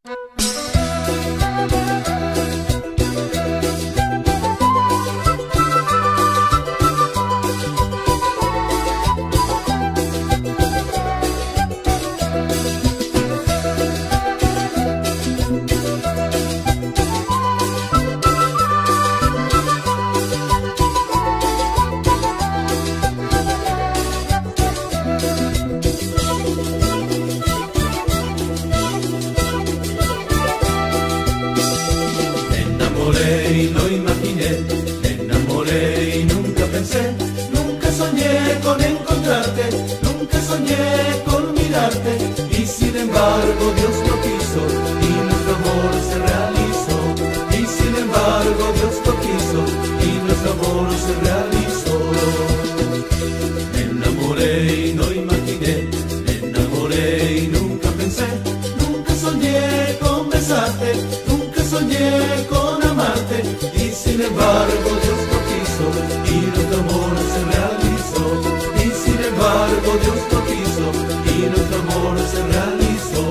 Y lo imaginé, me enamoré y nunca pensé, nunca soñé con encontrarte, nunca soñé con mirarte, y sin embargo Dios lo quiso y nuestro amor se realizó, y sin embargo Dios lo quiso y nuestro amor se realizó. Me enamoré y no imaginé, me enamoré y nunca pensé, nunca soñé con besarte, nunca soñé con amarte, y sin embargo Dios lo quiso y nuestro amor se realizó, y sin embargo Dios lo quiso y nuestro amor se realizó.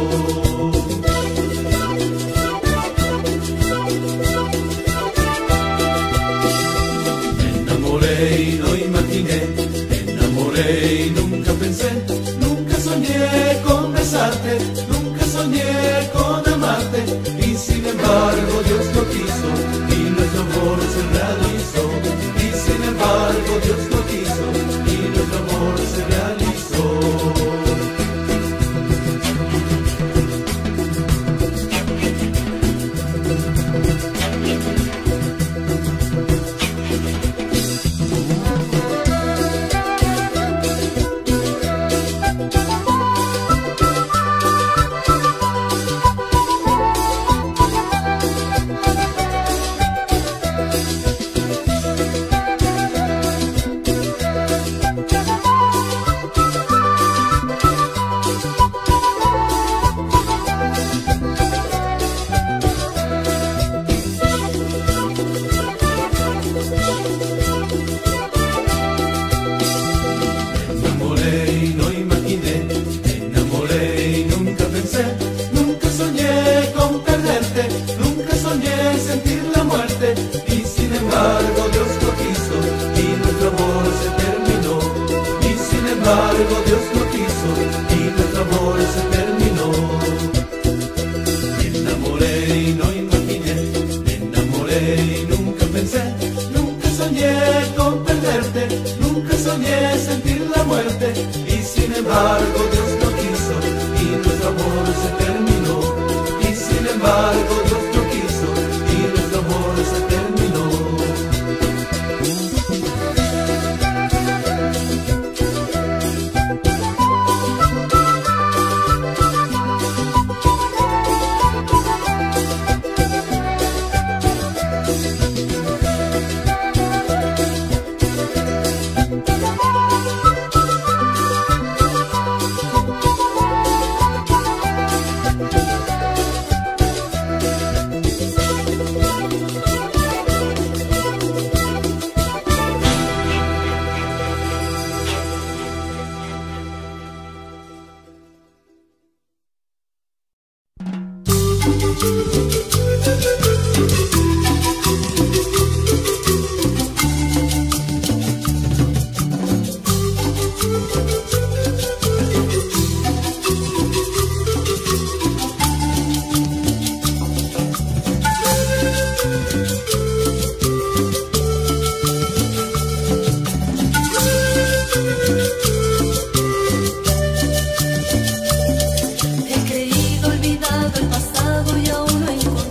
Me enamoré y no imaginé, me enamoré y nunca pensé, nunca soñé con besarte, nunca soñé con amarte, y sin embargo Dios lo quiso y nuestro amor se realizó, y sin embargo Dios lo quiso y nuestro amor se realizó. Nunca soñé con perderte, nunca soñé sentir la muerte, y sin embargo Dios lo quiso y nuestro amor se terminó, y sin embargo Dios lo quiso y nuestro amor se terminó. Me enamoré y no imaginé, me enamoré y nunca pensé, nunca soñé con perderte, nunca soñé sentir la muerte, y sin embargo Dios lo quiso y nuestro amor se terminó, y sin embargo Dios lo quiso y nuestro amor se terminó. He creído olvidado el pasado y aún lo encuentro.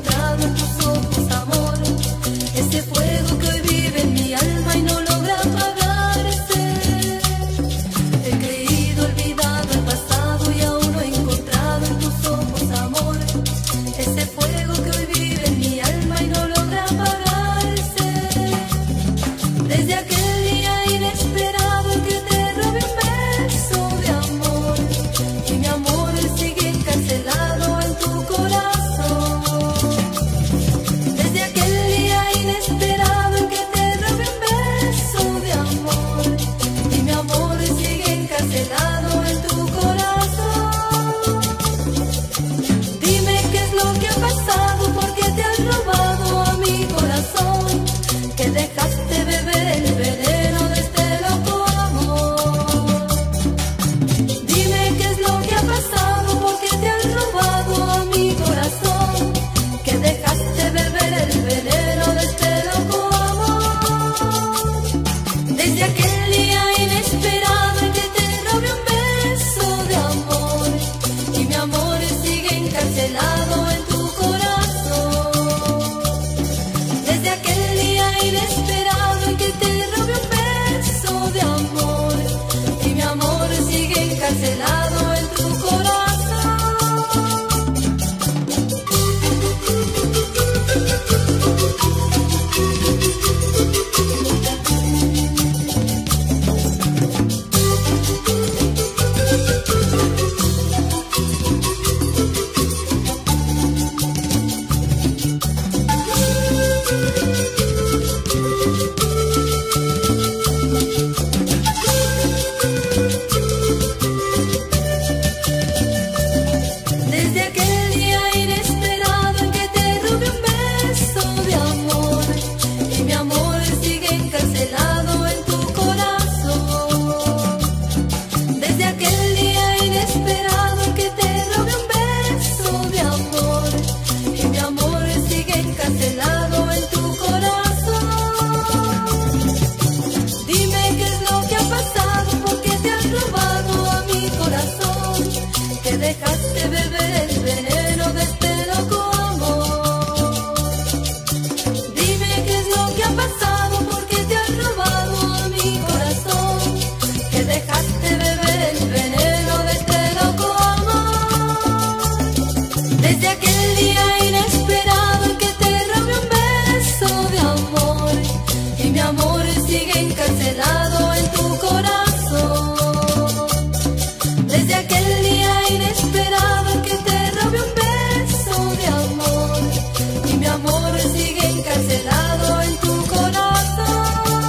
esperado que te robe un beso de amor y mi amor sigue encarcelado en tu corazón.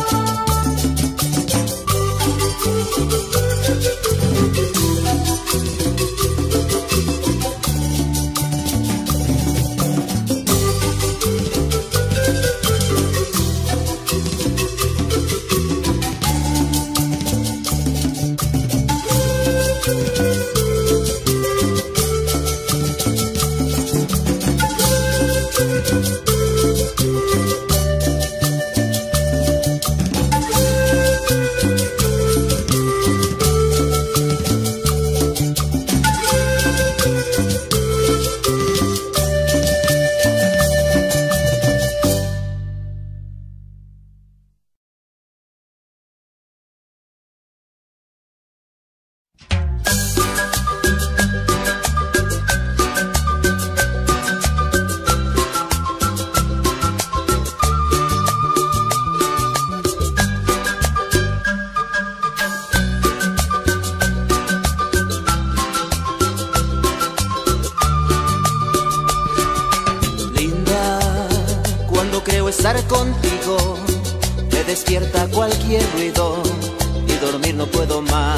Estar contigo me despierta cualquier ruido y dormir no puedo más.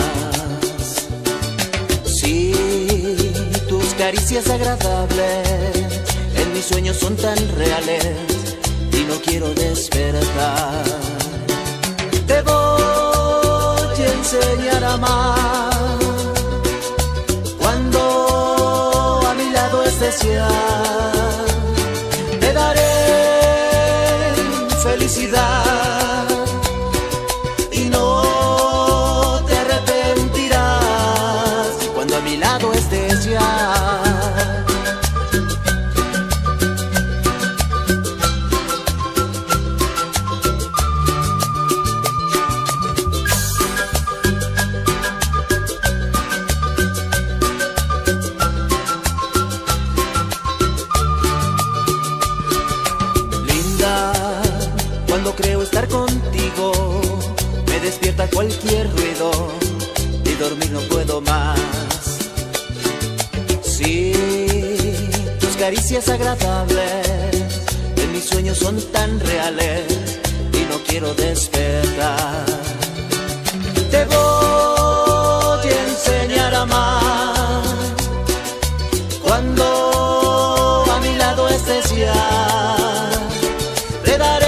Sí, tus caricias agradables en mis sueños son tan reales y no quiero despertar. Te voy a enseñar a amar cuando a mi lado estés ya. Te daré felicidad y no te arrepentirás cuando a mi lado estés ya. Creo estar contigo, me despierta cualquier ruido y dormir no puedo más. Sí, tus caricias agradables en mis sueños son tan reales y no quiero despertar. Te voy a enseñar a amar cuando a mi lado estés ya. Te daré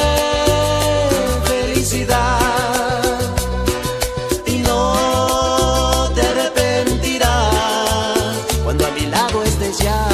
y no te arrepentirás cuando a mi lado estés ya.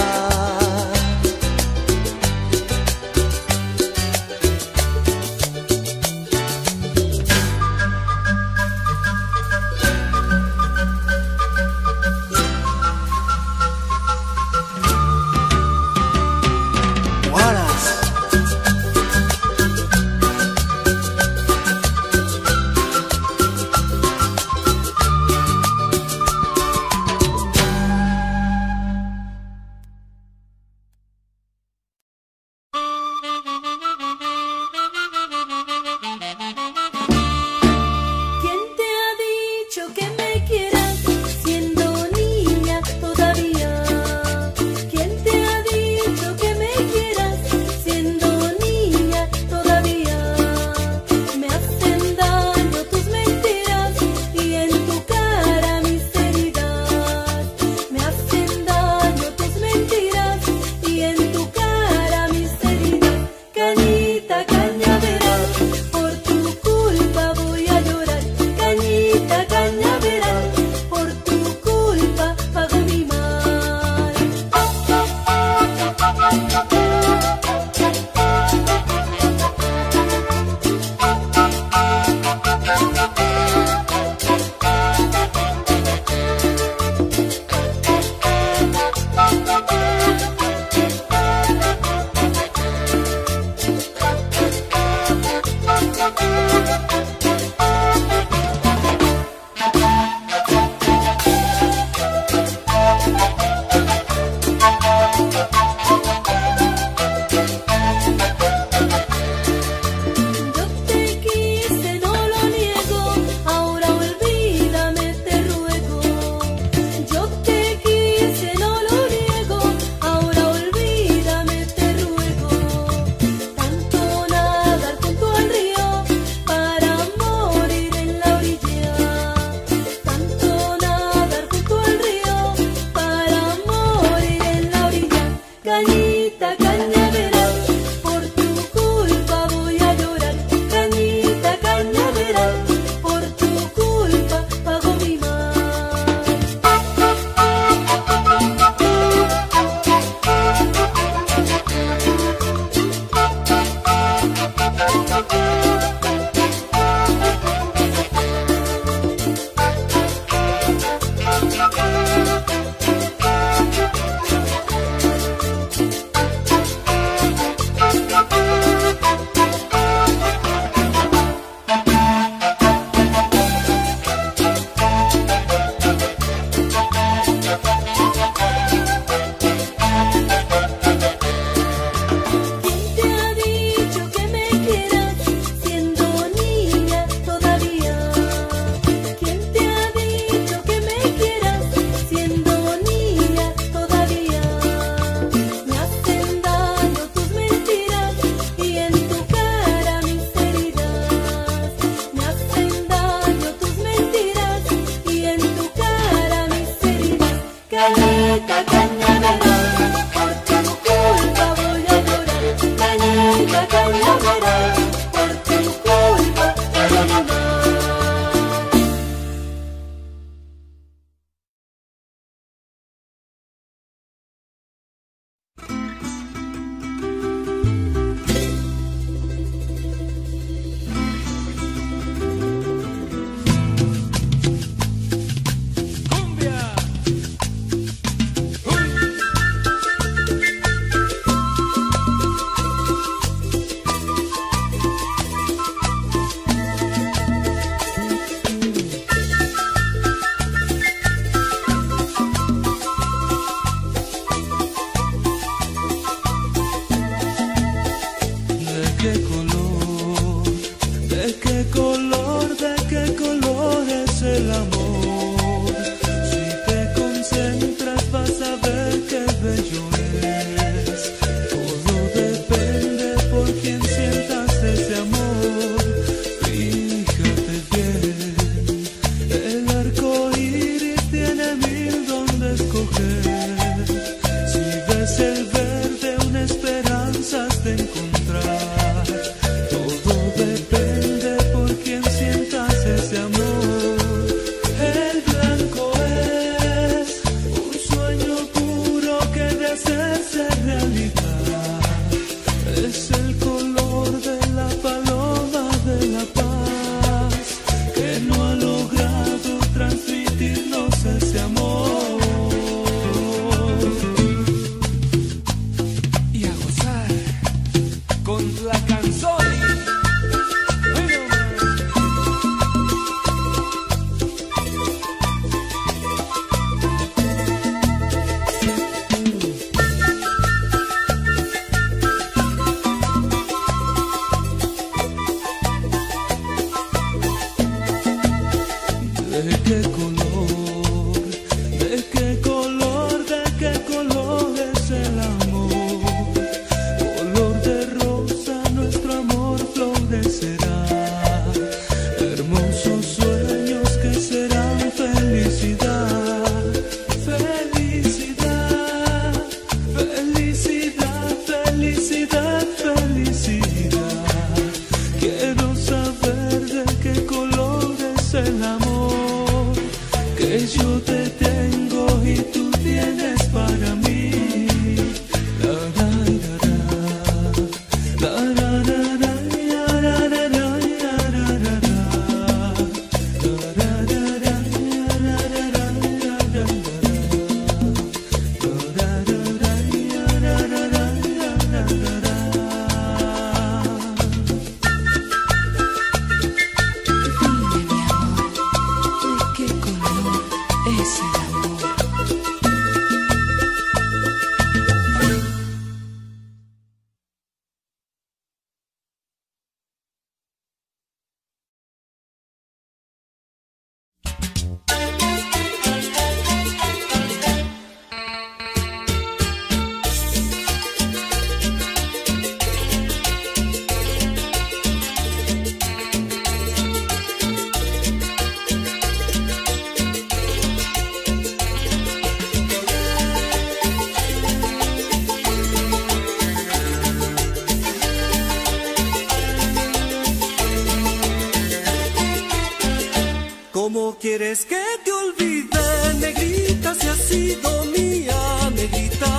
¿Cómo quieres que te olvide, negrita, si has sido mía, negrita?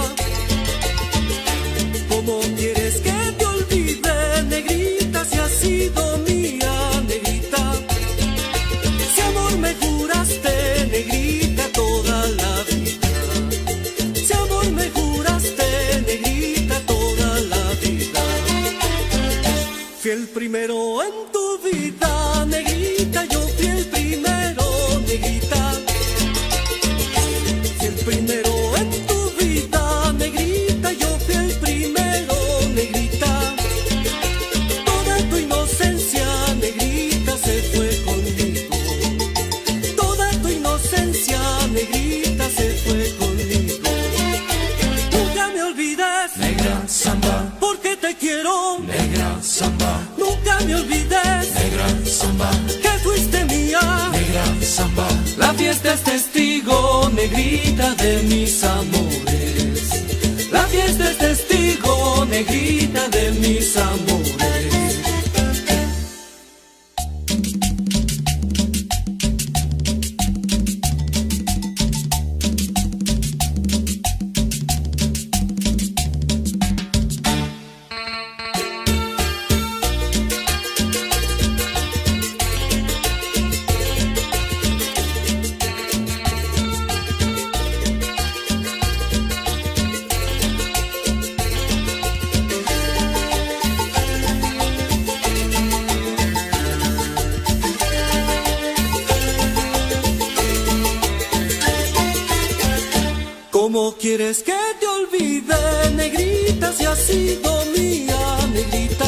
¿Cómo quieres que te olvide, negrita, si has sido mía, negrita? Si amor me juraste, negrita, toda primero en tu vida, negrita, yo fui el primero, negrita. Toda tu inocencia, negrita, se fue conmigo. Toda tu inocencia, negrita, se fue conmigo. Nunca me olvides, negra samba, porque te quiero, negra samba, nunca me olvides, negra samba, que fuiste mía, negra samba. La fiesta es testigo, negrita, de mis amores. La fiesta es testigo, negrita, de mis amores. ¿Cómo quieres que te olvide, negrita, si has sido mía, negrita?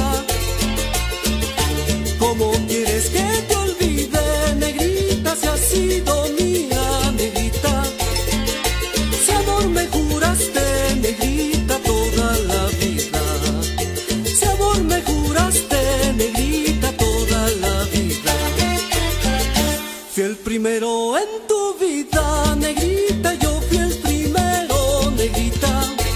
¿Cómo quieres que te olvide, negrita, si has sido mía, negrita? Si amor me juraste, negrita, toda la vida. Si amor me juraste, negrita, toda la vida. Fui el primero en tu vida, negrita, yo fui el primero, negrita.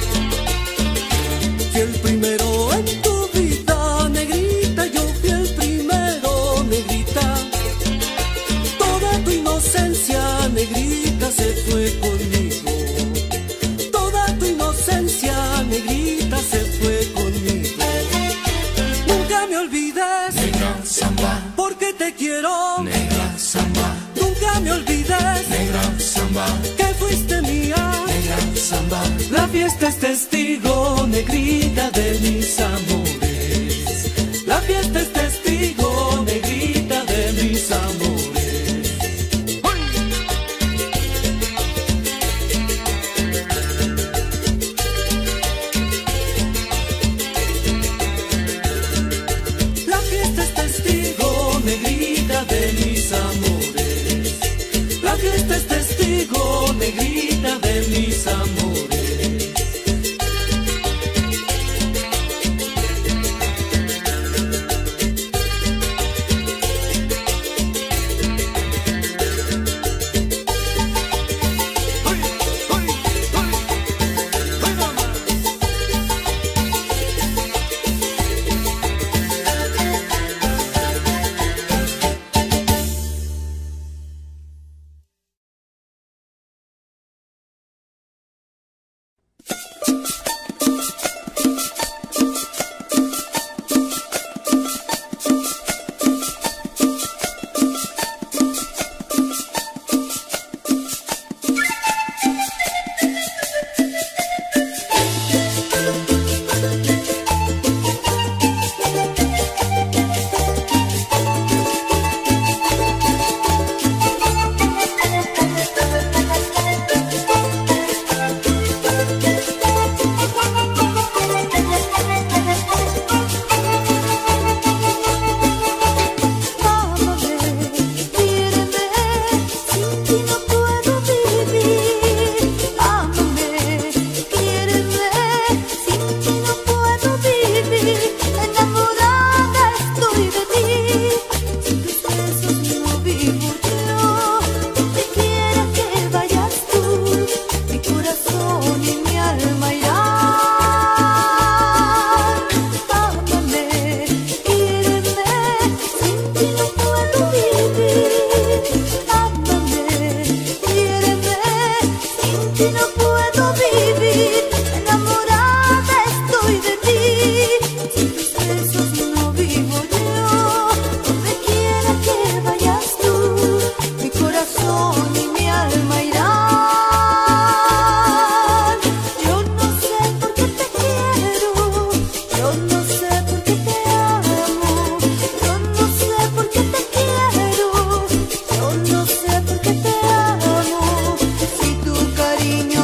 Fui el primero en tu vida, negrita, yo fui el primero, negrita. Toda tu inocencia, negrita, se fue conmigo. Toda tu inocencia, negrita, se fue conmigo. Nunca me olvides, Negra samba, porque te quiero, negra samba, nunca me olvides, negra samba, que fuiste mía, negra samba. La fiesta es testigo, negrita, de mis amores. La fiesta es testigo, negrita, de mis amores. la fiesta es testigo, Negrita, de mis amores. La fiesta es testigo, negrita, de mis amores. Cariño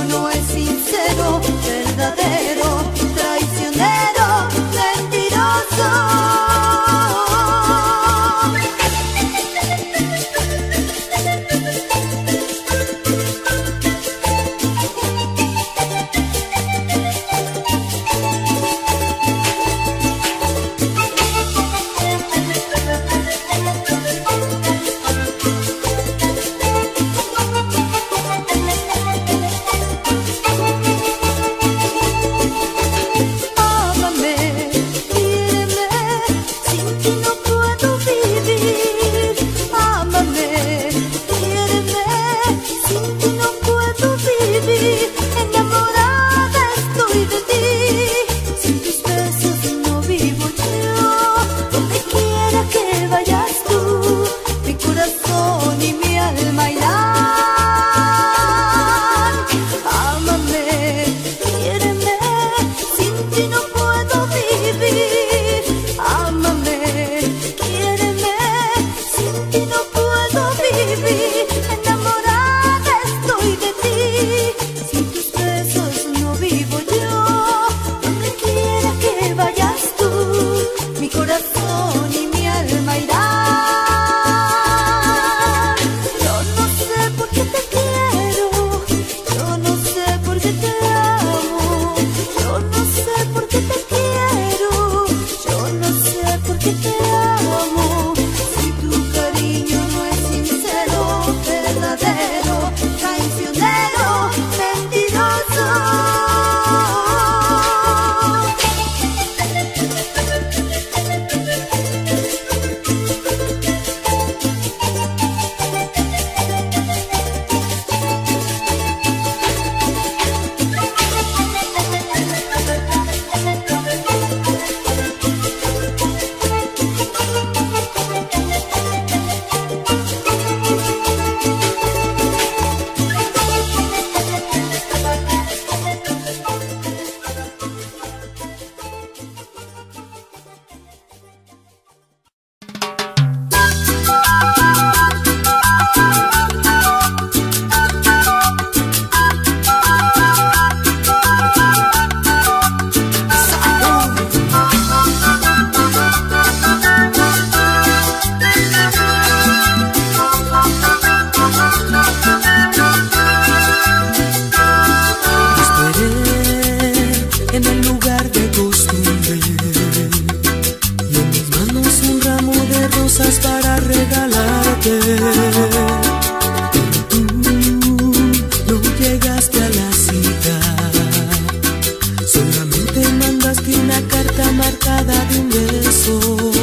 llegaste a la cita. Solamente mandaste una carta marcada de un beso.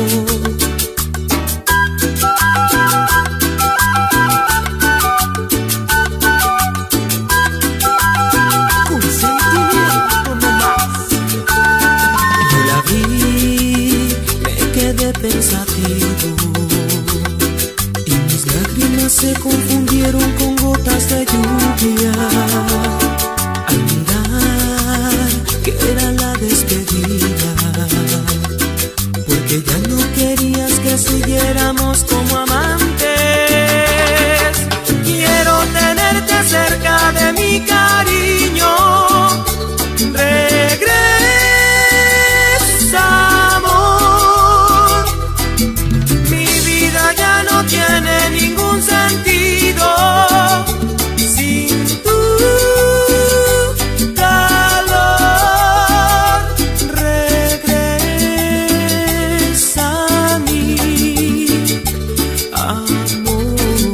Con sentimiento nomás. Yo la vi, me quedé pensativo y mis lágrimas se confundieron con gotas de lluvia al mirar que era la despedida, porque ya no querías que siguiéramos como amantes. Quiero tenerte cerca de mi cariño. Regresa, amor. Mi vida ya no tiene ningún sentido sin tu calor. Regresa a mí, amor.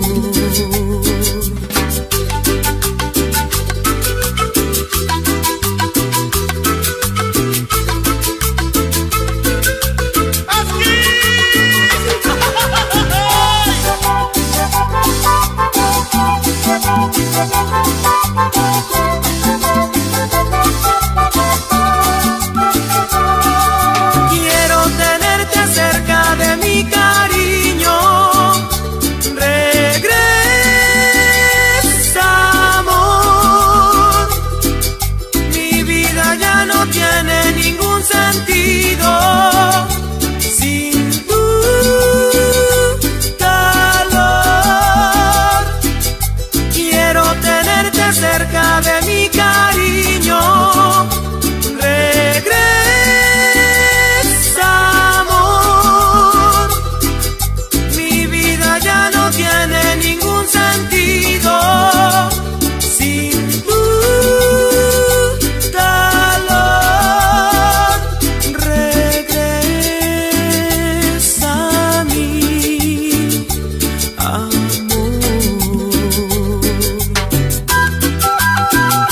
Quiero tenerte cerca de mi cariño. Regresa, amor. Mi vida ya no tiene ningún sentido sin tu calor. Quiero tenerte cerca de mi cariño. Regresa, amor. Mi vida ya no tiene ningún sentido sin tu calor. Regresa a mí, amor.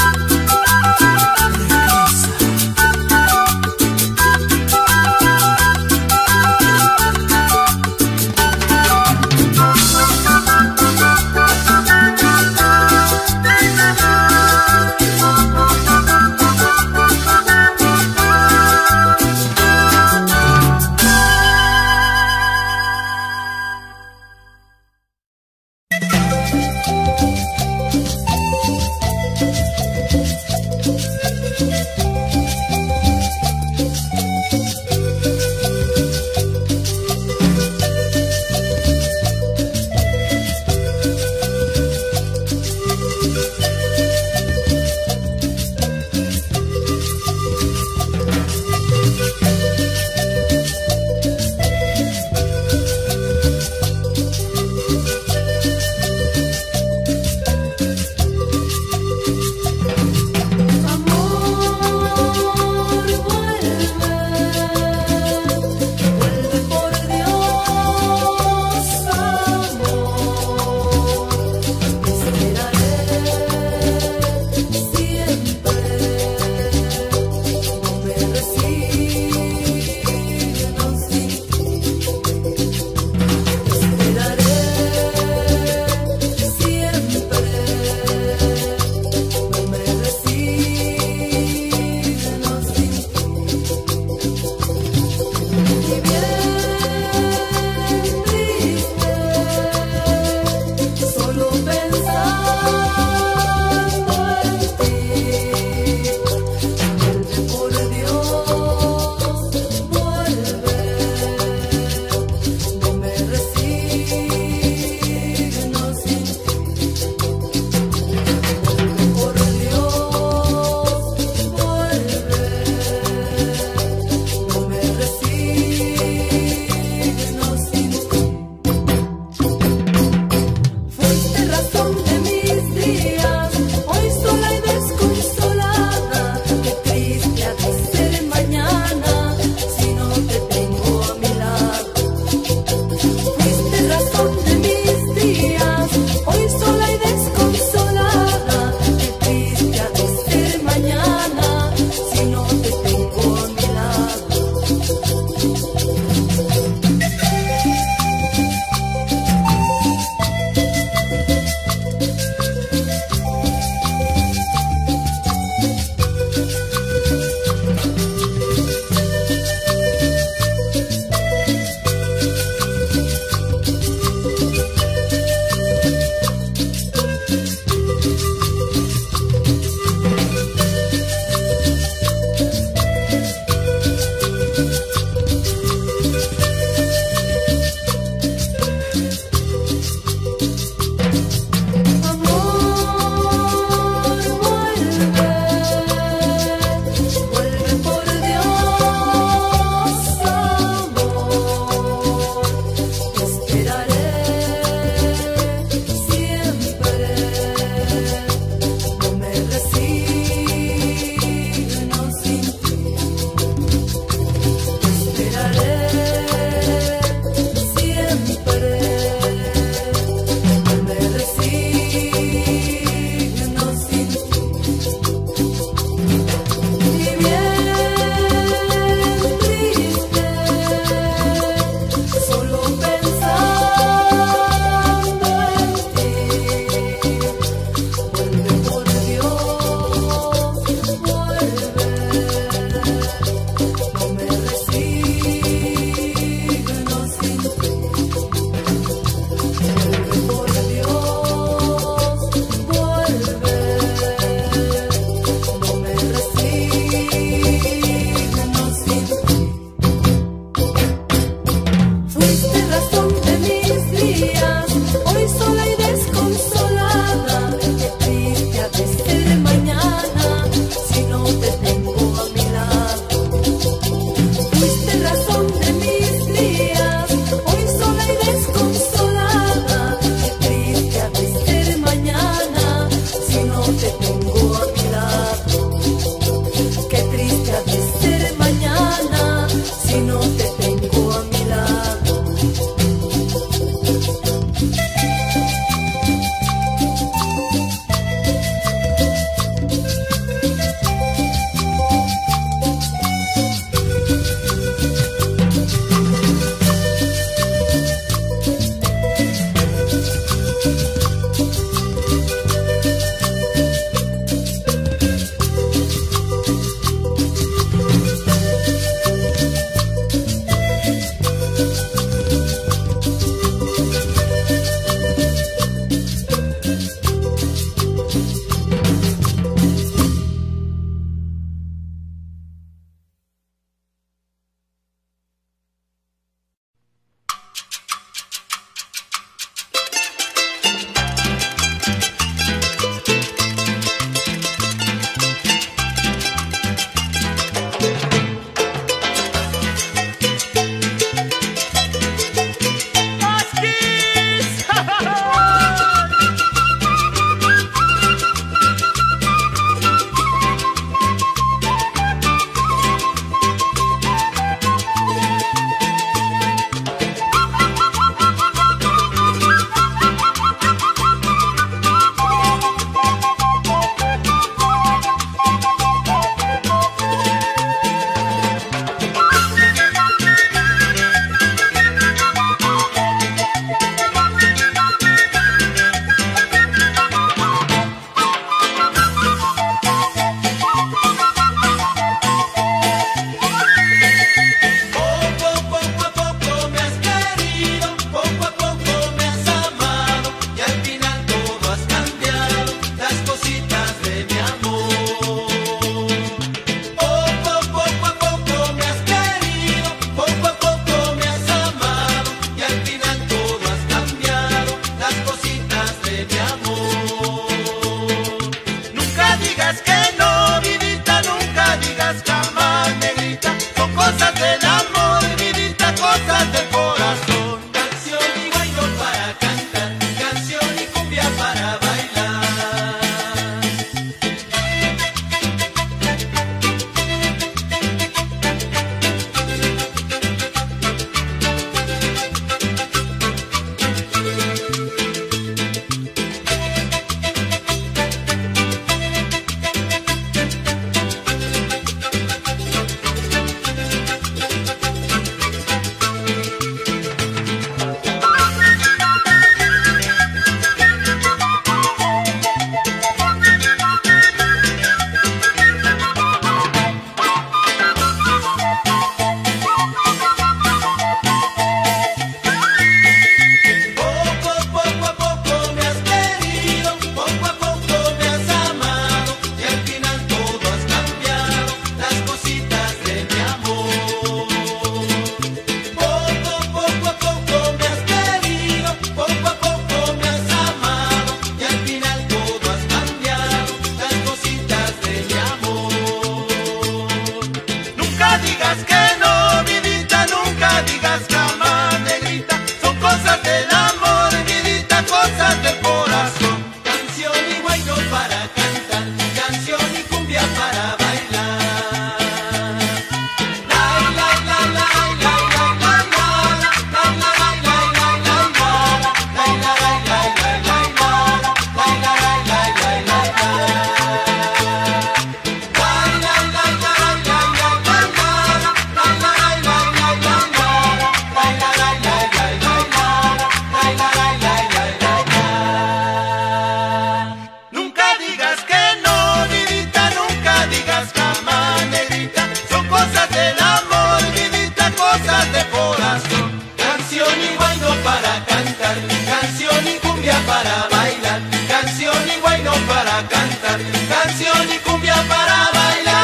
canción y cumbia para bailar.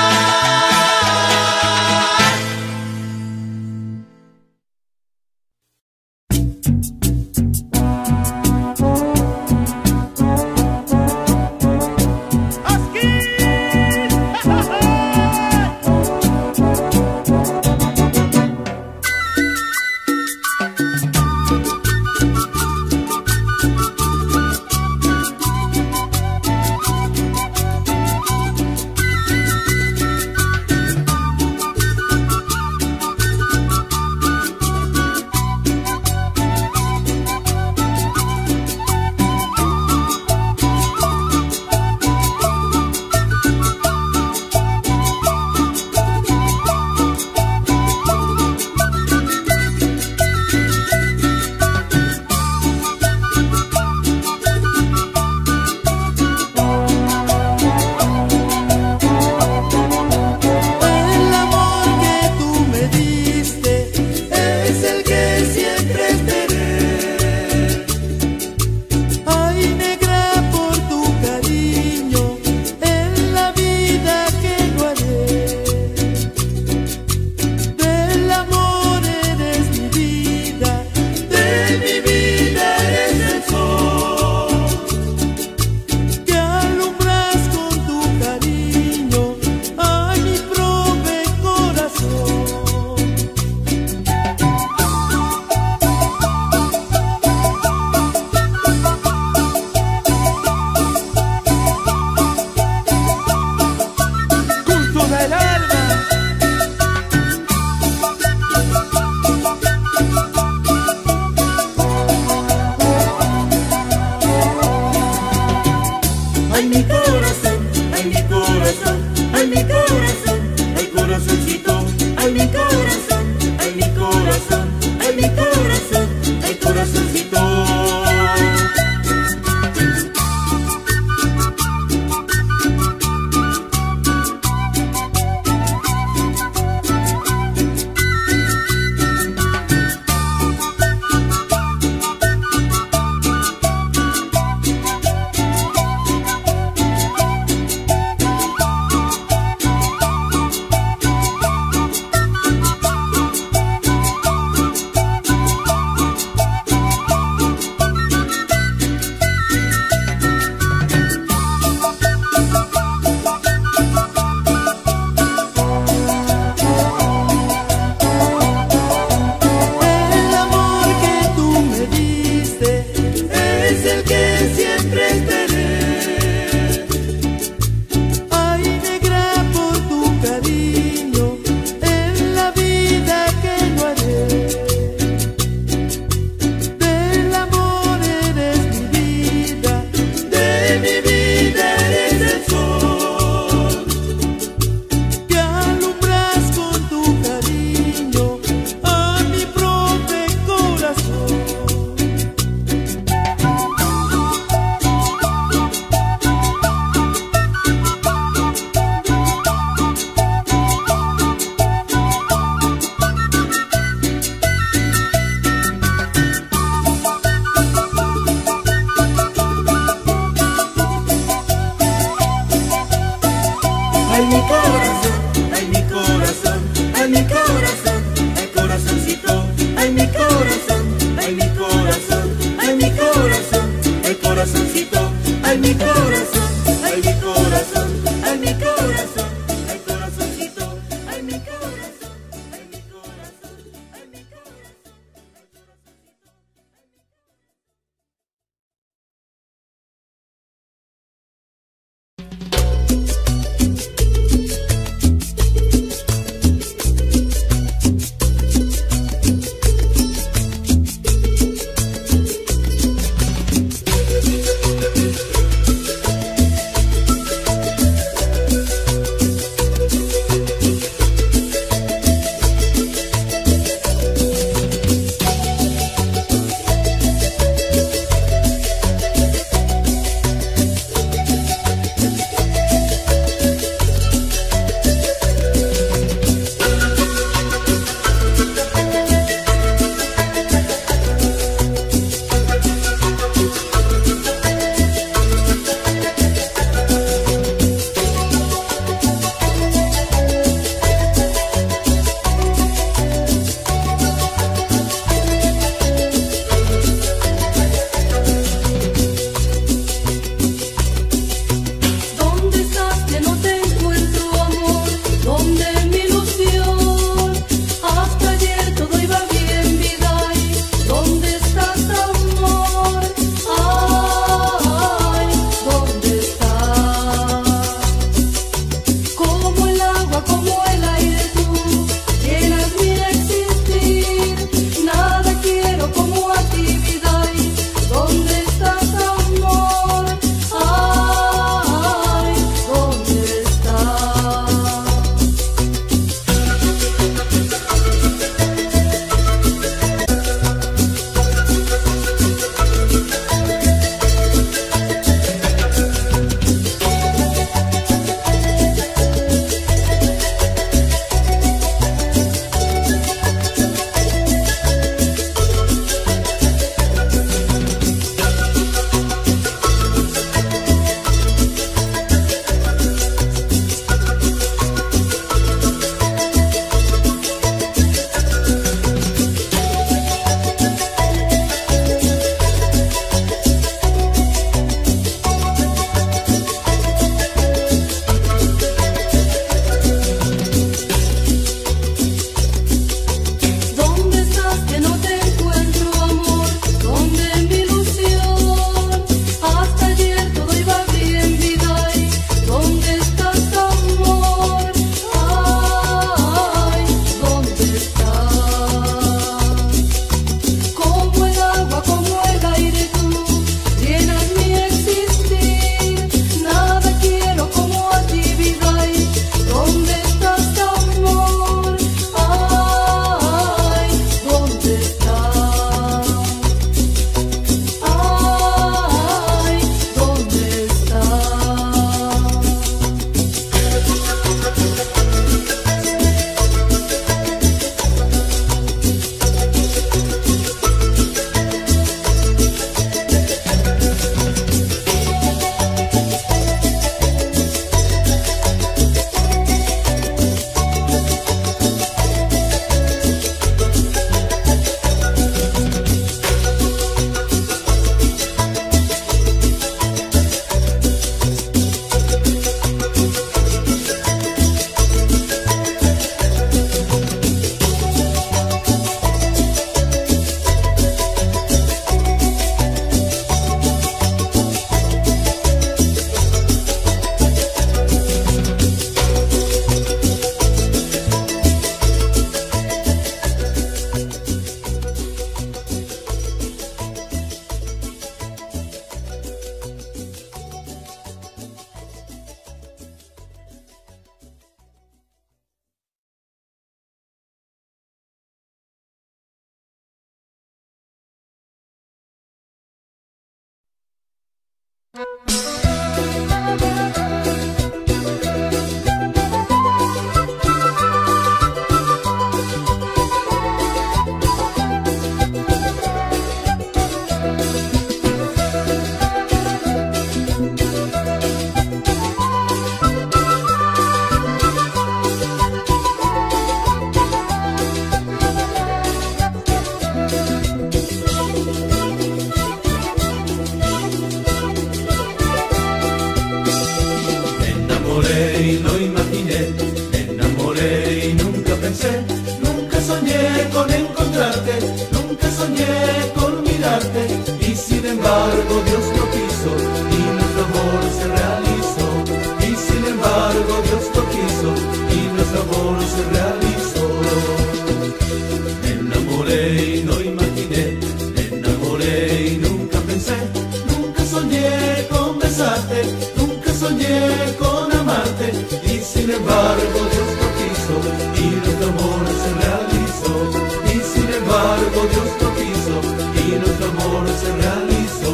Y lo imaginé, me enamoré y nunca pensé, nunca soñé con encontrarte, nunca soñé con mirarte, y sin embargo Dios lo quiso y nuestro amor se realizó, y sin embargo Dios lo quiso y nuestro amor se realizó. Me enamoré y lo imaginé, me enamoré y nunca pensé, nunca soñé con besarte, nunca soñé con amarte, y sin embargo Dios lo quiso y nuestro amor se realizó, y sin embargo Dios lo quiso y nuestro amor se realizó.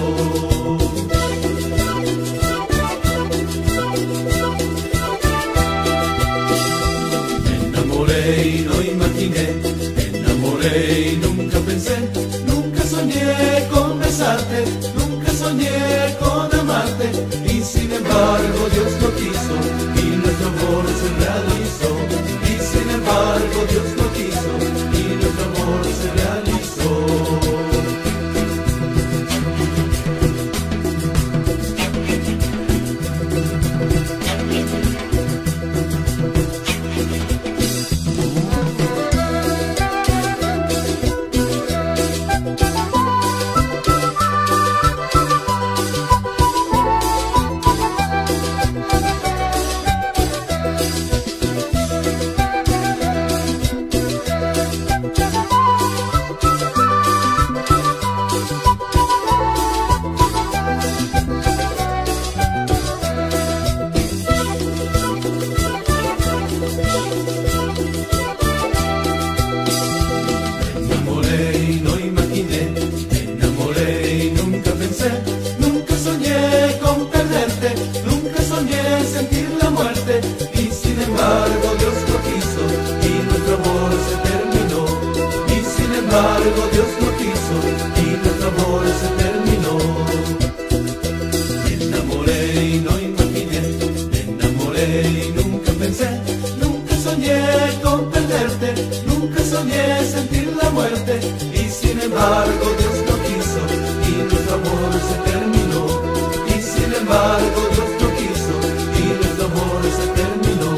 Me enamoré y no imaginé, me enamoré y nunca pensé, nunca soñé con besarte, nunca soñé con amarte, y sin embargo Dios lo quiso y nuestro amor se realizó, y sin embargo Dios lo quiso y nuestro amor se realizó. Dios lo quiso y nuestro amor se terminó. Me enamoré y no imaginé, me enamoré y nunca pensé, nunca soñé con perderte, nunca soñé sentir la muerte, y sin embargo Dios lo quiso y nuestro amor se terminó, y sin embargo Dios lo quiso y nuestro amor se terminó.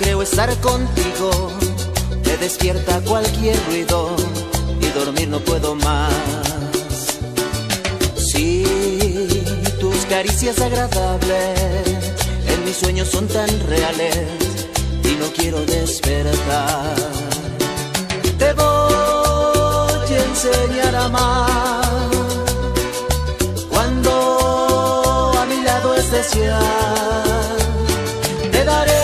creo estar contigo, me despierta cualquier ruido y dormir no puedo más. Sí, tus caricias agradables en mis sueños son tan reales y no quiero despertar. Te voy a enseñar a amar cuando a mi lado estés ya. Te daré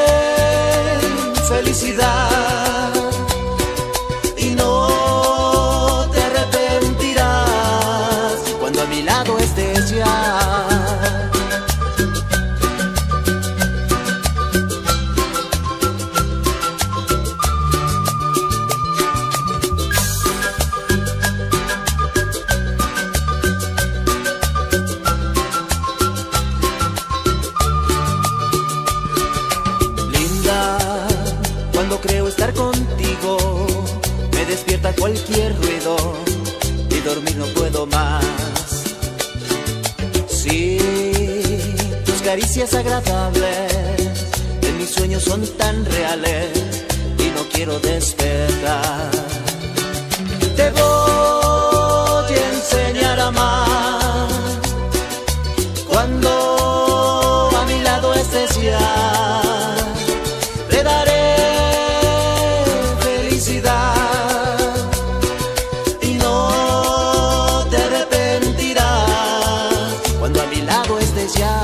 felicidad y no te arrepentirás cuando a mi lado estés ya. Cualquier ruido y dormir no puedo más. Sí, tus caricias agradables en mis sueños son tan reales y no quiero despertar. Te voy a enseñar a amar cuando a mi lado estés ya. Te daré felicidad ya.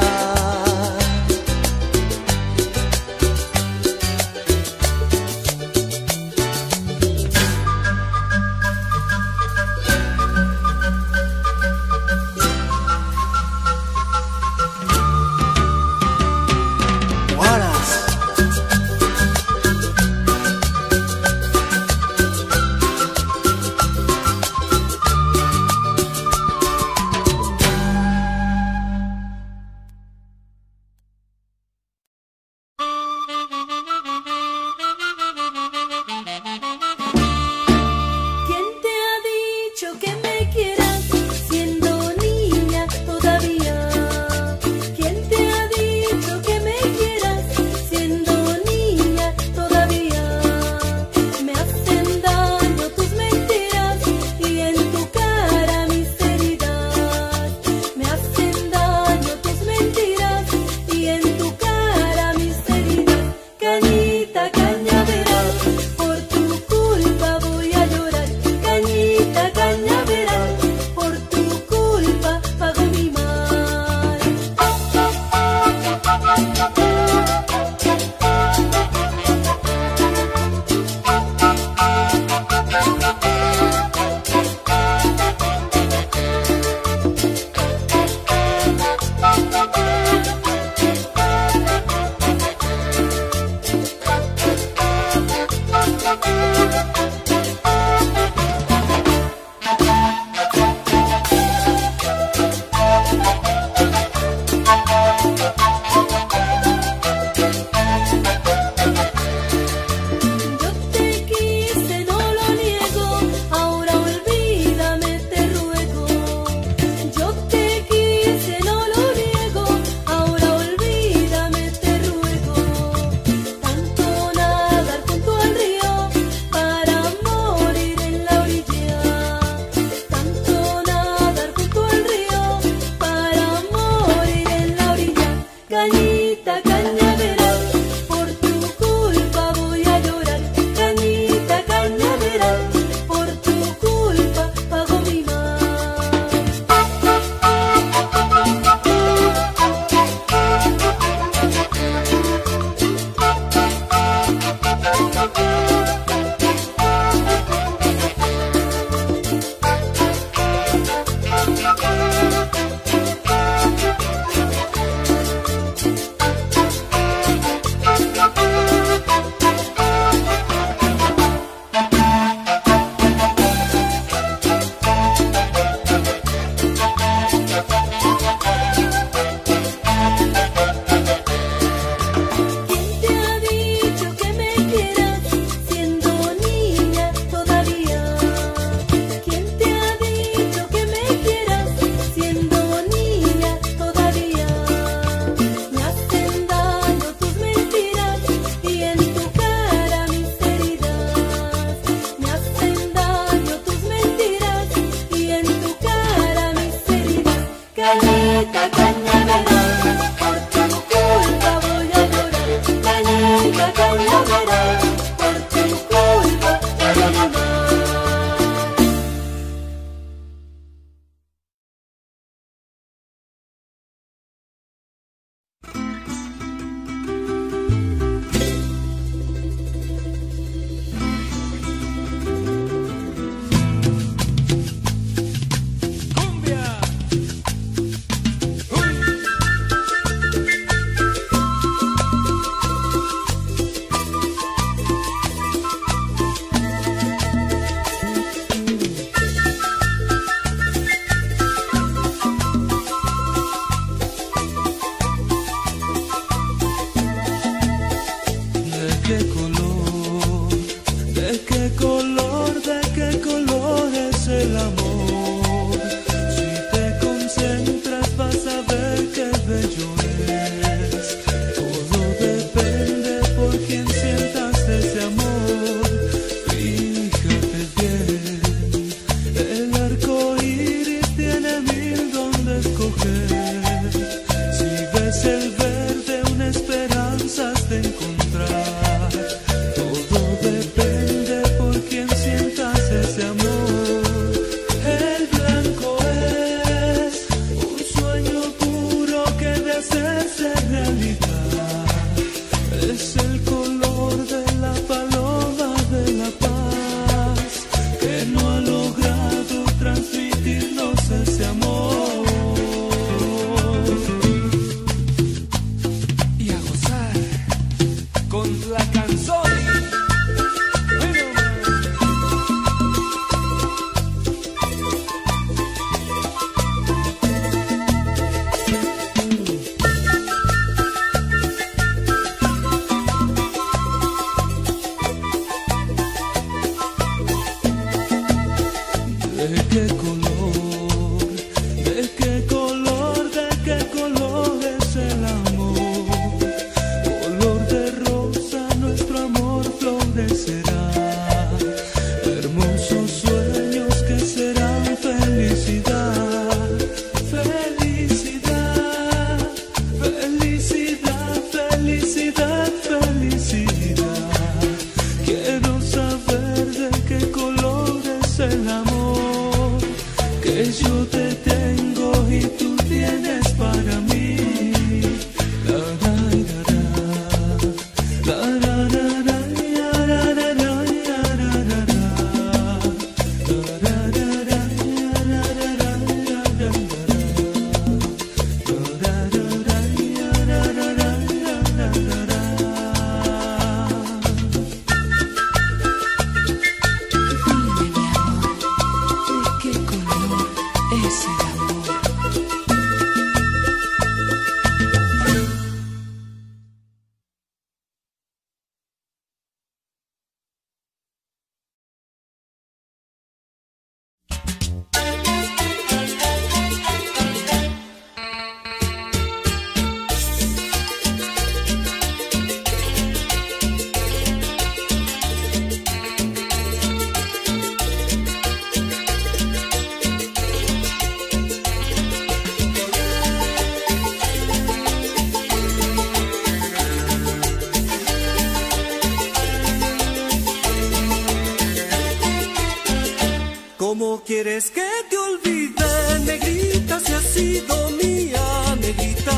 ¿Cómo quieres que te olvide, negrita, si has sido mía, negrita?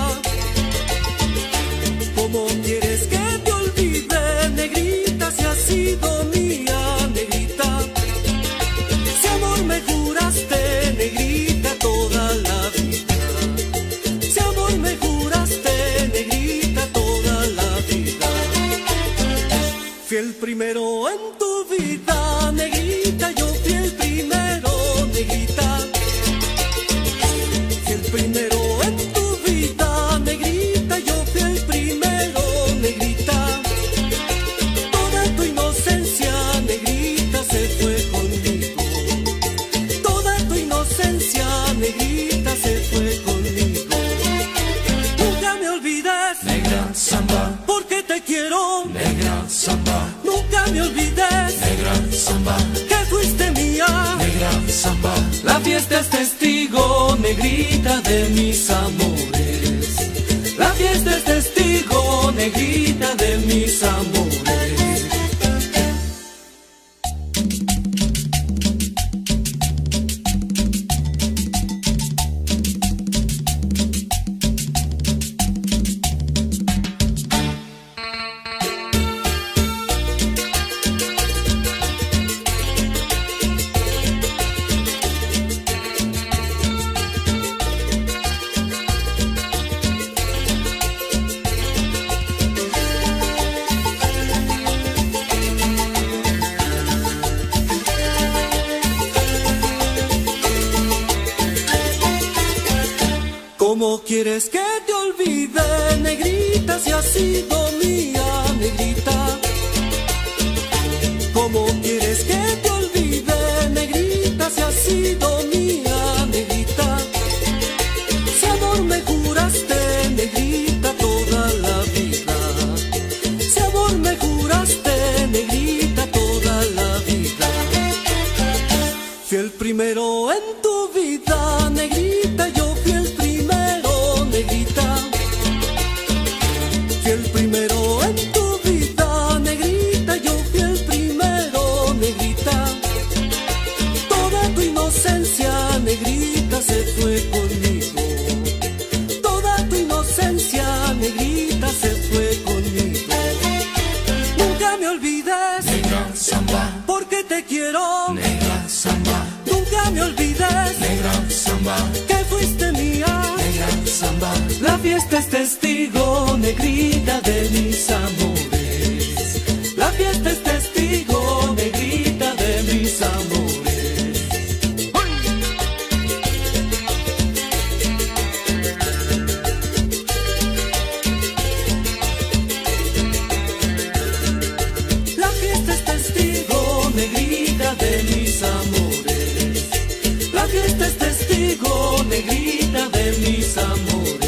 ¿Cómo quieres que te olvide, negrita, si has sido mía, negrita? Si amor me juraste, negrita, toda la vida. Si amor me juraste, negrita, toda la vida. Fui el primero en tu vida, negrita, yo fui el primero, negrita. Fui el primero en tu vida, negrita, yo fui el primero, negrita. Toda tu inocencia, negrita, se fue conmigo. Toda tu inocencia, negrita, se fue conmigo. Nunca me olvides, Negra samba, porque te quiero. negra samba, Nunca me olvides, negra samba, que fuiste mía. negra samba. La fiesta es testigo, negrita, de mis amores. La fiesta es testigo, negrita, de mis amores. quieres que te olvide, negrita, si has sido mía, negrita? ¿Cómo quieres que te olvide, negrita, si has sido mía, negrita? Si amor me juraste, negrita, toda la vida. Si amor me juraste, negrita, toda la vida. Fui el primero en tu vida, negrita, yo fui el primero, negrita. Fui el primero en tu vida, negrita, yo fui el primero, negrita. Toda tu inocencia, negrita, se fue conmigo. Toda tu inocencia, negrita, se fue conmigo. Nunca me olvides, Negra samba, porque te quiero. negra samba, Nunca me olvides, negra samba, que fuiste mía. negra samba. La fiesta es testigo, negrita, de mis amores. La fiesta es testigo, negrita, de mis amores. La fiesta es testigo, negrita, de mis amores. La fiesta es testigo, negrita, de mis amores.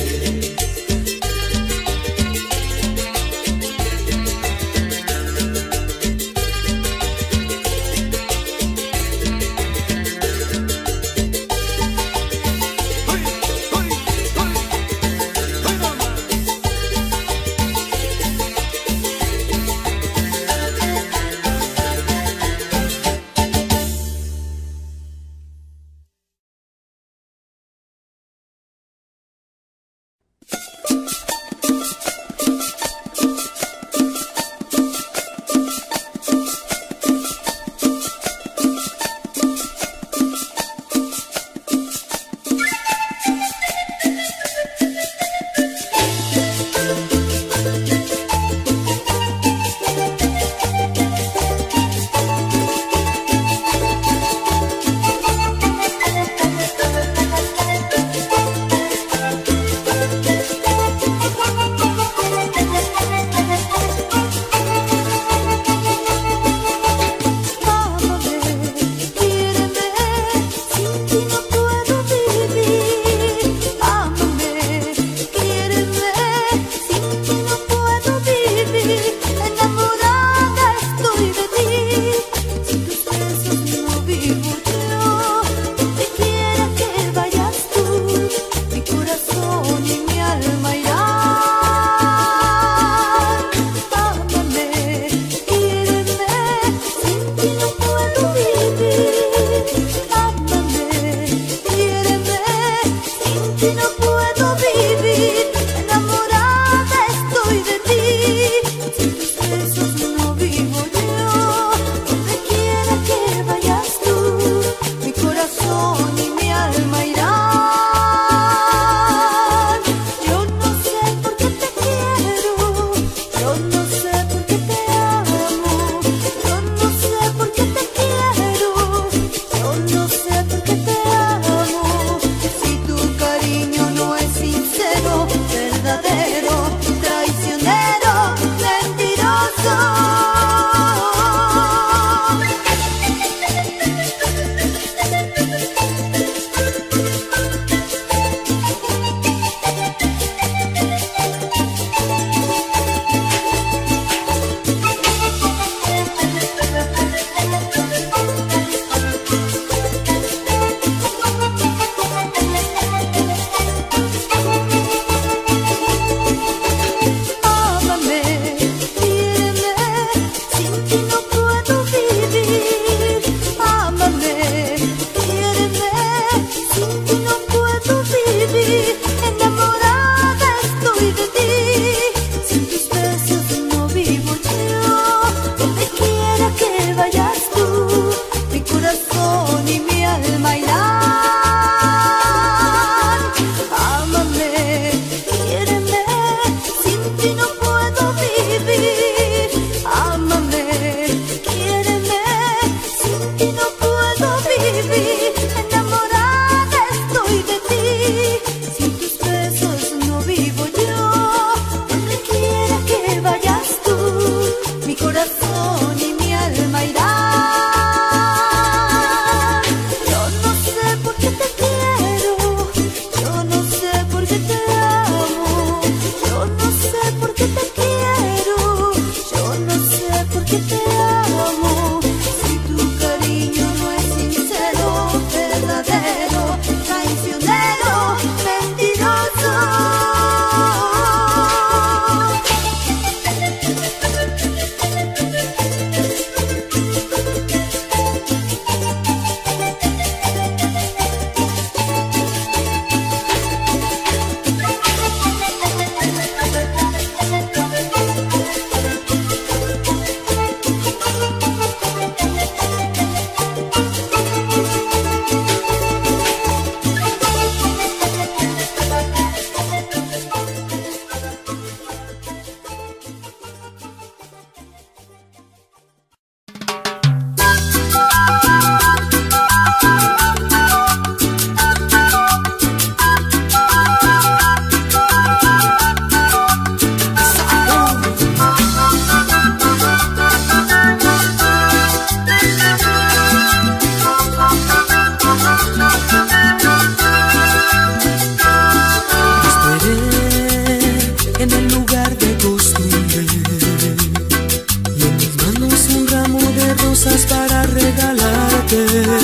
cosas para regalarte,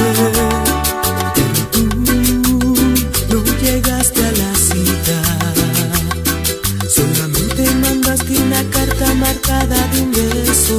pero tú no llegaste a la cita. Solamente mandaste una carta marcada de un beso.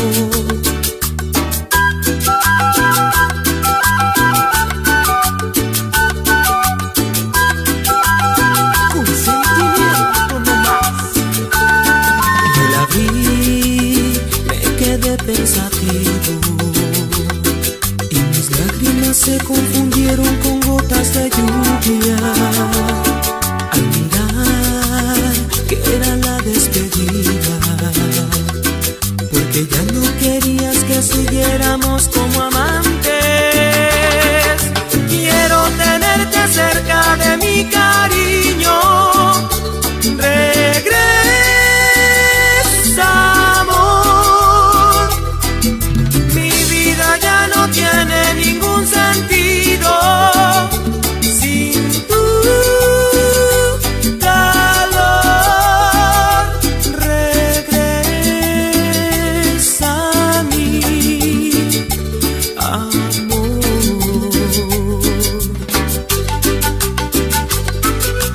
Con sentimiento nomás. Yo la vi, me quedé pensativo y mis lágrimas se confundieron con gotas de lluvia al mirar que era la despedida, porque ya no querías que siguiéramos como amantes. Quiero tenerte cerca de mi cariño. Regresa, amor. Mi vida ya no tiene ningún sentido sin tu calor. Regresa a mí, amor.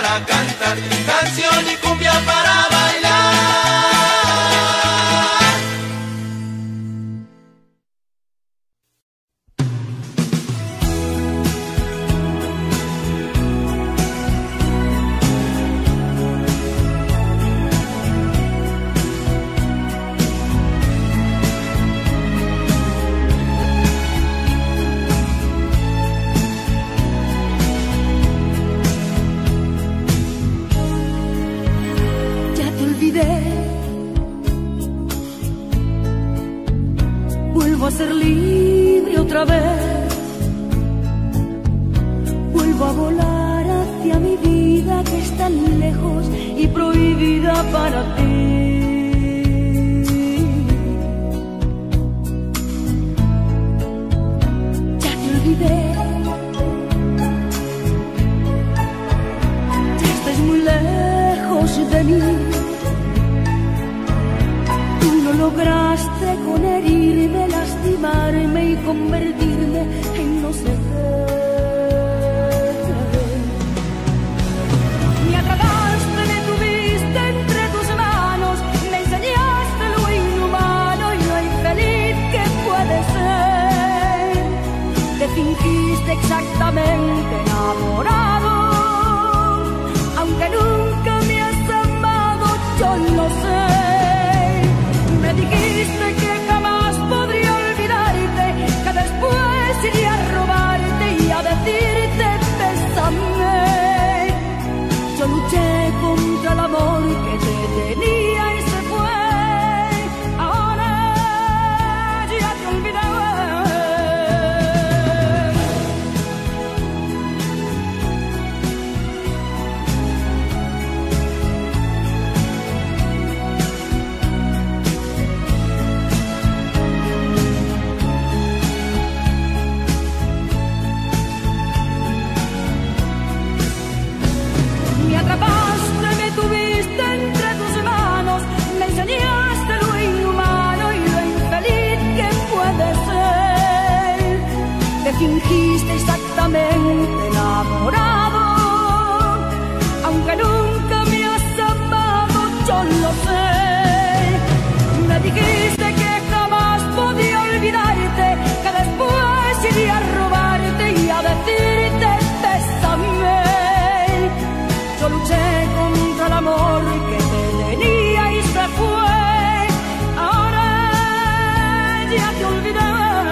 para cantar, canción y cumbia para bailar. Vuelvo a ser libre otra vez, vuelvo a volar hacia mi vida que es tan lejos y prohibida para ti. Ya te olvidé, ya estás muy lejos de mí. Lograste con herirme, lastimarme y convertirme en no sé qué. Me atrapaste, me tuviste entre tus manos, me enseñaste lo inhumano y lo infeliz que puede ser. Te fingiste exactamente enamorado, aunque nunca me has amado, yo lo sé. Me dijiste que jamás podría olvidarte, que después iría a robarte y a decirte bésame. Yo luché contra el amor que te tenía y se fue. Ahora ya te olvidé. Me atrapaste, me tuviste entre tus manos, me enseñaste lo inhumano y lo infeliz que puede ser. Te fingiste exactamente enamorado, aunque nunca me has amado, yo lo sé. Me dijiste que jamás podía olvidarte, que después iría a robarte y a decirte bésame. Yo luché contra el amor que te tenía y se fue. Ahora ya te olvidé.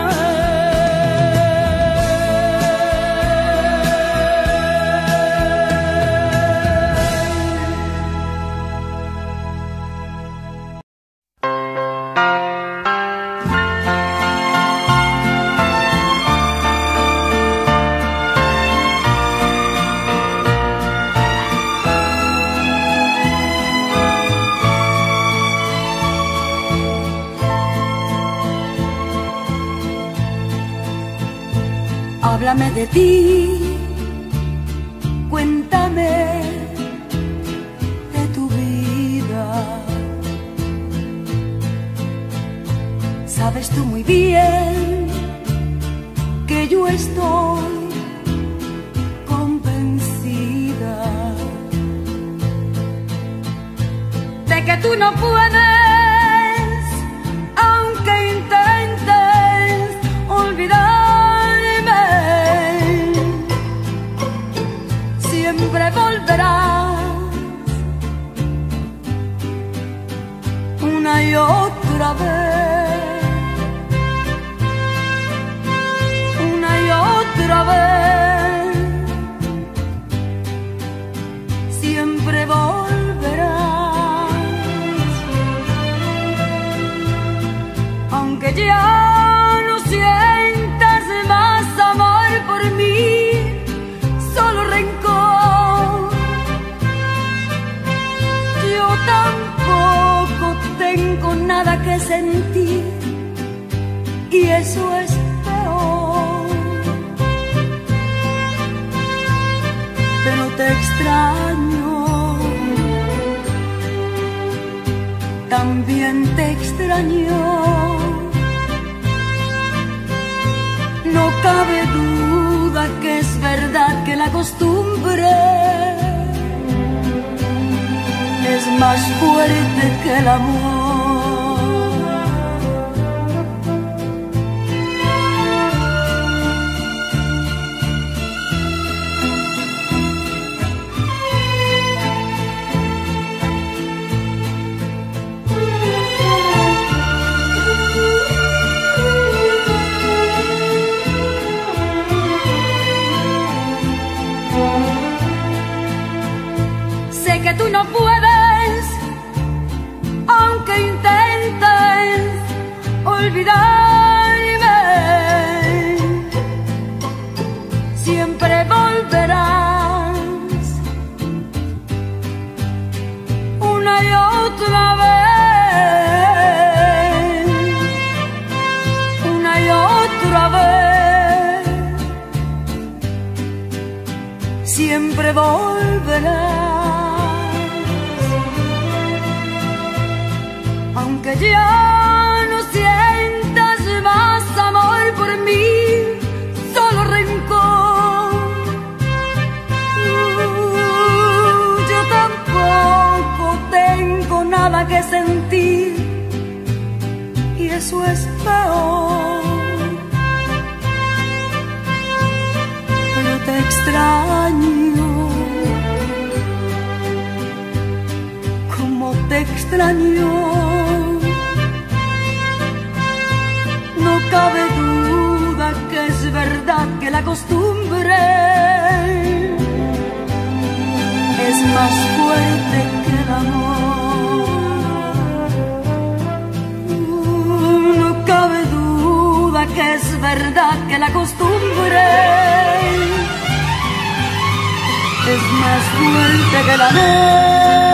Háblame de ti, cuéntame de tu vida. Sabes tú muy bien que yo estoy convencida de que tú no puedes, aunque intentes olvidar. Siempre volverás una y otra vez, una y otra vez. Siempre volverás, aunque ya no sientas más amor por mí, solo rencor. Yo tampoco tengo nada que sentir y eso es peor. Pero te extraño, también te extraño. No cabe duda que es verdad que la costumbre más fuerte que el amor. Sé que tú no puedes, aunque intentes olvidarme, siempre volverás una y otra vez, una y otra vez, siempre volverás. Aunque ya no sientas más amor por mí, solo rencor, yo tampoco tengo nada que sentir, y eso es peor. Pero te extraño, como te extraño. No cabe duda que es verdad que la costumbre es más fuerte que el amor. No cabe duda que es verdad que la costumbre es más fuerte que el amor.